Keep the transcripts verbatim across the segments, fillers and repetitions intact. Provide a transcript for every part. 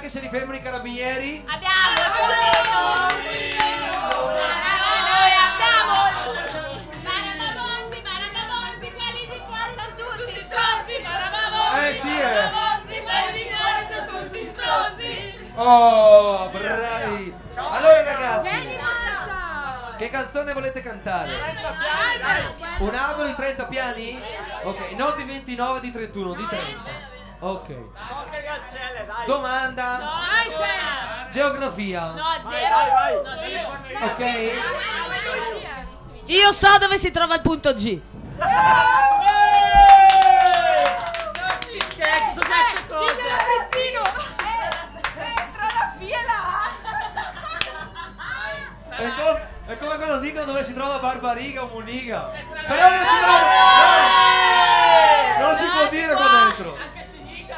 anche se li fermano i carabinieri? Abbiamo il pulmino! Noi abbiamo Parabamonzi, Parabamonzi, quelli di fuori sono tutti stronzi! Parabamonzi, Eh sì, eh! Parabamonzi, quelli di fuori sono tutti stronzi! Oh, bravi! Allora ragazzi, Vieni, Marta! che canzone volete cantare? trenta piani, dai! Un albero di trenta piani? Ok, non di ventinove, di trentuno, di trenta. Ok. Domanda. Vai, c'era! Geografia. No, zero! No, Ok. Io so dove si trova il punto G. È, co è come quando dicono dove si trova Barbariga o Muniga. Però non si trova. No! Non si può dire qua dentro. Anche Siniga!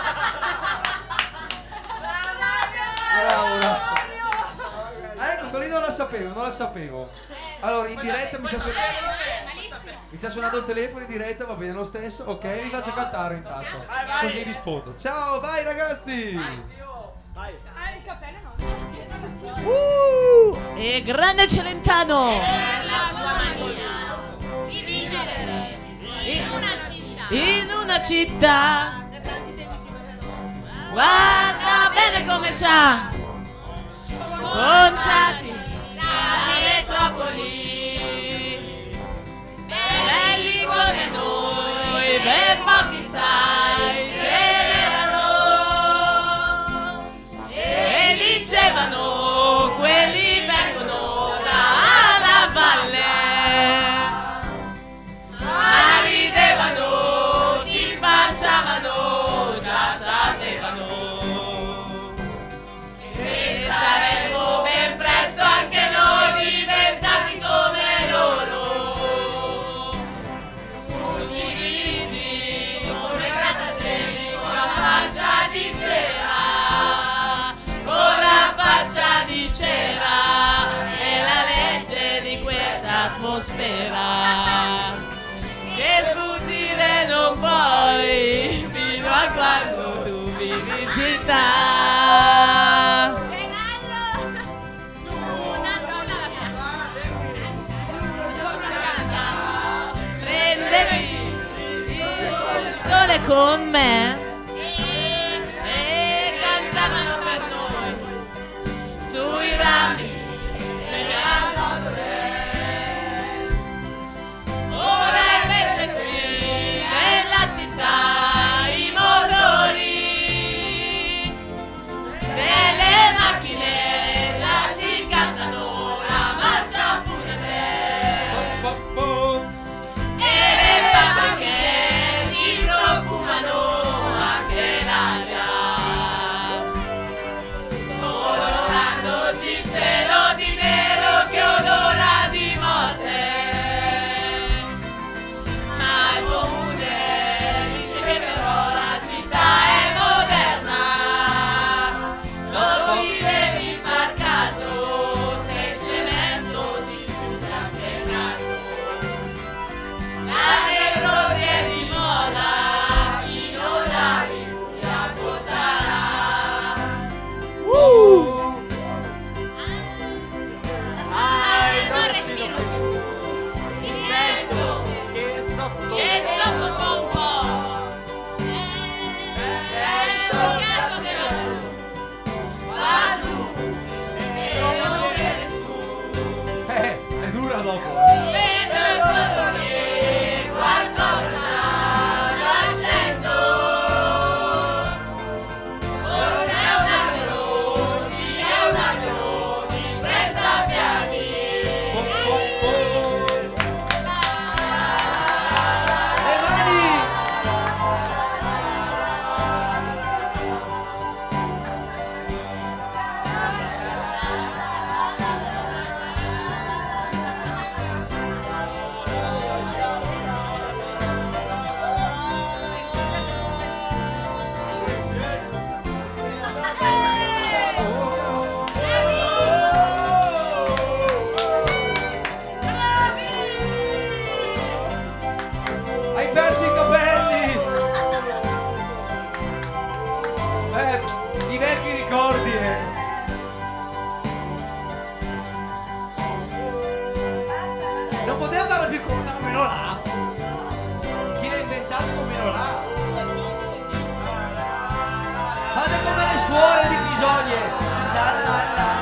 Bravo, bravo. Ecco, quelli non la sapevo, non la sapevo. Allora, in diretta mi sta suonando. Mi sta suonando il telefono in diretta, va bene lo stesso? Ok, vi faccio cantare intanto. Così rispondo. Ciao, vai ragazzi! Ah, il cappello no! Uh, e grande Celentano. Di vivere in una città! In una città. Guarda bene come c'ha conciati la metropoli. Belli come noi, ben pochi sai, c'erano e dicevano quelli vengono dalla valle, ma ridevano, si spacciavano, già sapevano che saremmo ben presto anche noi diventati come loro. Come grattacieli con la faccia di cera, con la faccia la la la.